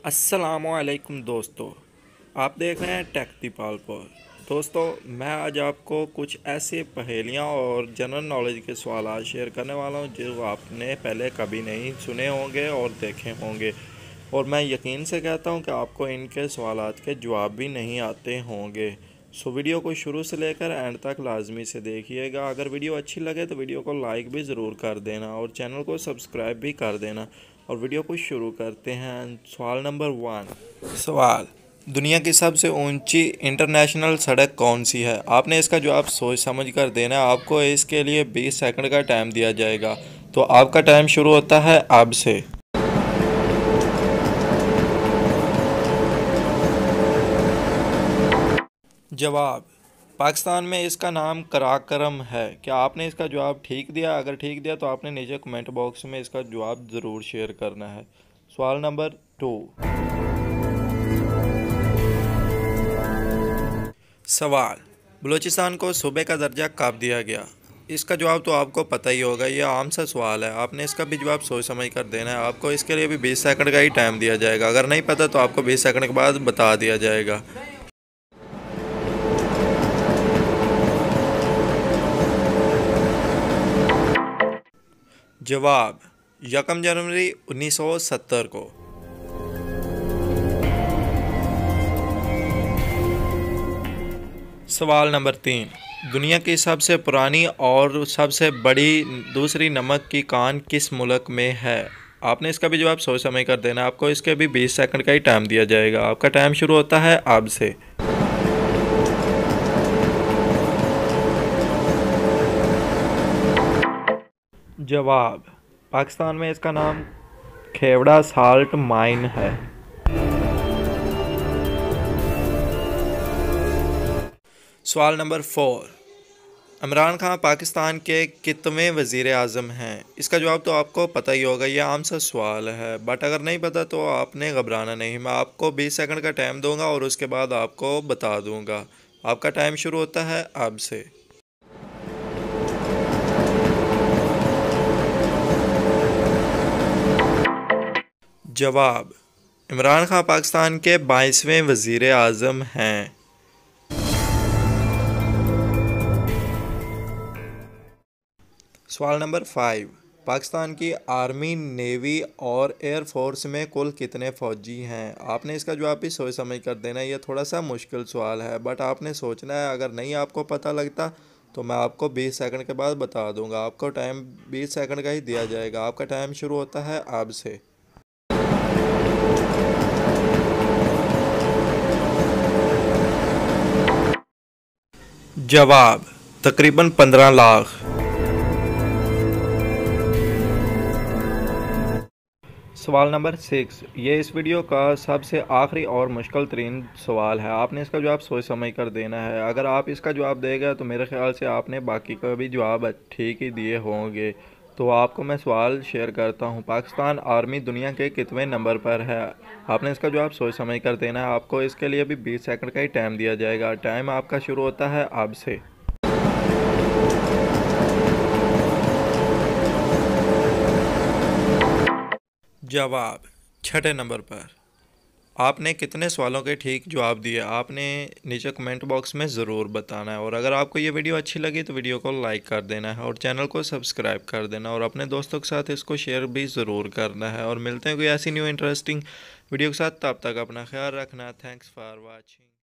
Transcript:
अस्सलामुअलैकुम दोस्तों, आप देख रहे हैं टेक दीपाल पर। दोस्तों, मैं आज आपको कुछ ऐसी पहेलियां और जनरल नॉलेज के सवाल शेयर करने वाला हूं जो आपने पहले कभी नहीं सुने होंगे और देखे होंगे, और मैं यकीन से कहता हूं कि आपको इनके सवालात के जवाब भी नहीं आते होंगे। सो वीडियो को शुरू से लेकर एंड तक लाजमी से देखिएगा। अगर वीडियो अच्छी लगे तो वीडियो को लाइक भी ज़रूर कर देना और चैनल को सब्सक्राइब भी कर देना। और वीडियो को शुरू करते हैं। सवाल नंबर 1। सवाल: दुनिया की सबसे ऊंची इंटरनेशनल सड़क कौन सी है? आपने इसका जवाब सोच समझ कर देना है। आपको इसके लिए 20 सेकंड का टाइम दिया जाएगा। तो आपका टाइम शुरू होता है अब से। जवाब: पाकिस्तान में इसका नाम कराकरम है। क्या आपने इसका जवाब ठीक दिया? अगर ठीक दिया तो आपने नीचे कमेंट बॉक्स में इसका जवाब ज़रूर शेयर करना है। सवाल नंबर 2। सवाल: बलूचिस्तान को सूबे का दर्जा कब दिया गया? इसका जवाब तो आपको पता ही होगा, ये आम सा सवाल है। आपने इसका भी जवाब सोच समझ कर देना है। आपको इसके लिए भी 20 सेकंड का ही टाइम दिया जाएगा। अगर नहीं पता तो आपको 20 सेकंड के बाद बता दिया जाएगा। जवाब: 1 जनवरी 1970 को। सवाल नंबर 3। दुनिया की सबसे पुरानी और सबसे बड़ी दूसरी नमक की कान किस मुल्क में है? आपने इसका भी जवाब सोच समझ कर देना। आपको इसके भी 20 सेकंड का ही टाइम दिया जाएगा। आपका टाइम शुरू होता है अब से। जवाब: पाकिस्तान में इसका नाम खेवड़ा साल्ट माइन है। सवाल नंबर 4। इमरान खान पाकिस्तान के कितवें वज़ीर आज़म हैं? इसका जवाब तो आपको पता ही होगा, ये आम सा सवाल है। बट अगर नहीं पता तो आपने घबराना नहीं। मैं आपको 20 सेकंड का टाइम दूंगा और उसके बाद आपको बता दूंगा। आपका टाइम शुरू होता है अब से। जवाब: इमरान खान पाकिस्तान के 22वें वज़ीर आज़म हैं। सवाल नंबर 5। पाकिस्तान की आर्मी, नेवी और एयर फोर्स में कुल कितने फ़ौजी हैं? आपने इसका जवाब भी सोच समझ कर देना है। यह थोड़ा सा मुश्किल सवाल है बट आपने सोचना है। अगर नहीं आपको पता लगता तो मैं आपको 20 सेकंड के बाद बता दूंगा। आपको टाइम 20 सेकंड का ही दिया जाएगा। आपका टाइम शुरू होता है अब से। जवाब: तकरीबन 15 लाख। सवाल नंबर 6। ये इस वीडियो का सबसे आखिरी और मुश्किल तरीन सवाल है। आपने इसका जवाब सोच समझ कर देना है। अगर आप इसका जवाब देगा तो मेरे ख्याल से आपने बाकी का भी जवाब ठीक ही दिए होंगे। तो आपको मैं सवाल शेयर करता हूँ। पाकिस्तान आर्मी दुनिया के कितवें नंबर पर है? आपने इसका जवाब सोच समझ कर देना है। आपको इसके लिए भी 20 सेकंड का ही टाइम दिया जाएगा। टाइम आपका शुरू होता है अब से। जवाब: 6ठे नंबर पर। आपने कितने सवालों के ठीक जवाब दिए आपने नीचे कमेंट बॉक्स में ज़रूर बताना है। और अगर आपको ये वीडियो अच्छी लगी तो वीडियो को लाइक कर देना है और चैनल को सब्सक्राइब कर देना और अपने दोस्तों के साथ इसको शेयर भी ज़रूर करना है। और मिलते हैं कोई ऐसी न्यू इंटरेस्टिंग वीडियो के साथ। तब तक अपना ख्याल रखना। Thanks for watching.